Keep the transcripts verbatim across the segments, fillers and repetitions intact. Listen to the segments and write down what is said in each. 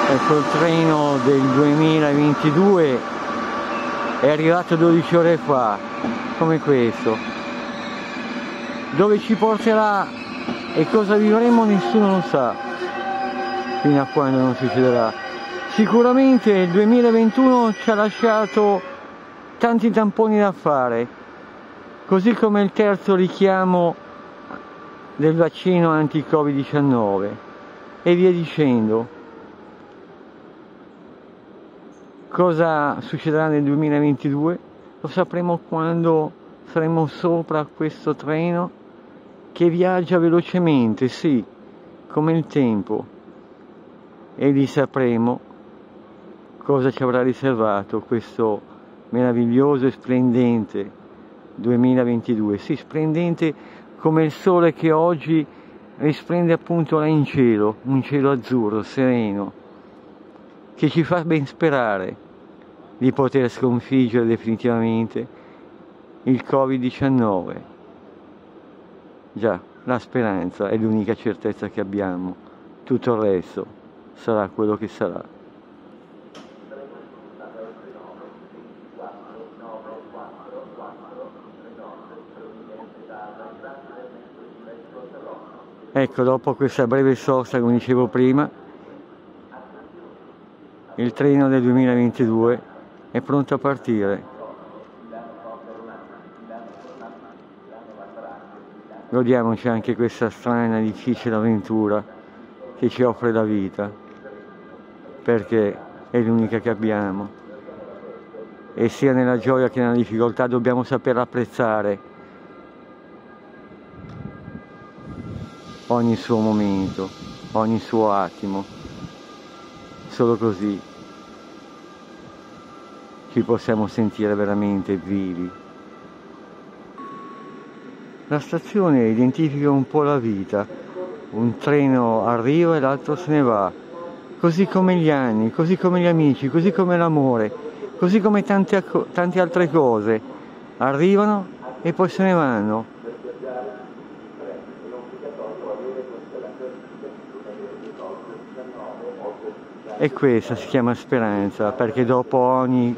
Ecco, il treno del duemilaventidue è arrivato dodici ore fa, come questo. Dove ci porterà e cosa vivremo nessuno lo sa, fino a quando non succederà. Sicuramente il duemilaventuno ci ha lasciato tanti tamponi da fare, così come il terzo richiamo del vaccino anti-Covid diciannove e via dicendo. Cosa succederà nel duemilaventidue? Lo sapremo quando saremo sopra questo treno che viaggia velocemente, sì, come il tempo, e lì sapremo cosa ci avrà riservato questo meraviglioso e splendente duemilaventidue, sì, splendente come il sole che oggi risplende appunto là in cielo, un cielo azzurro, sereno, che ci fa ben sperare di poter sconfiggere definitivamente il Covid diciannove. Già, la speranza è l'unica certezza che abbiamo, tutto il resto sarà quello che sarà. Ecco, dopo questa breve sosta, come dicevo prima, il treno del duemilaventidue è pronto a partire. Godiamoci anche questa strana e difficile avventura che ci offre la vita, perché è l'unica che abbiamo. E sia nella gioia che nella difficoltà dobbiamo saper apprezzare ogni suo momento, ogni suo attimo. Solo così ci possiamo sentire veramente vivi. La stazione identifica un po' la vita, un treno arriva e l'altro se ne va, così come gli anni, così come gli amici, così come l'amore, così come tante, tante altre cose, arrivano e poi se ne vanno. E questa si chiama speranza, perché dopo ogni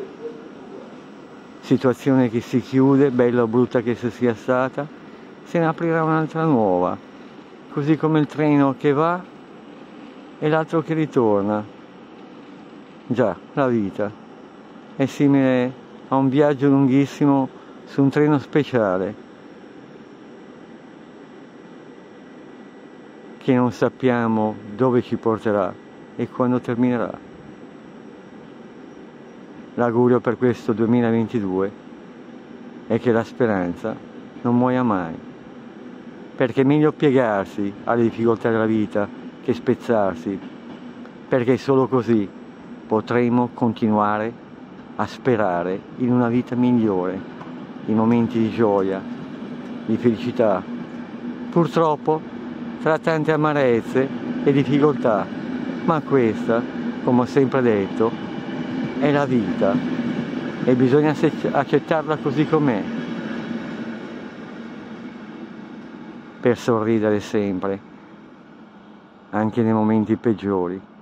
situazione che si chiude, bella o brutta che sia stata, se ne aprirà un'altra nuova, così come il treno che va e l'altro che ritorna. Già, la vita è simile a un viaggio lunghissimo su un treno speciale che non sappiamo dove ci porterà e quando terminerà. L'augurio per questo duemilaventidue è che la speranza non muoia mai, perché è meglio piegarsi alle difficoltà della vita che spezzarsi, perché solo così potremo continuare a sperare in una vita migliore, in momenti di gioia, di felicità, purtroppo tra tante amarezze e difficoltà, ma questa, come ho sempre detto, è la vita e bisogna accettarla così com'è, per sorridere sempre, anche nei momenti peggiori.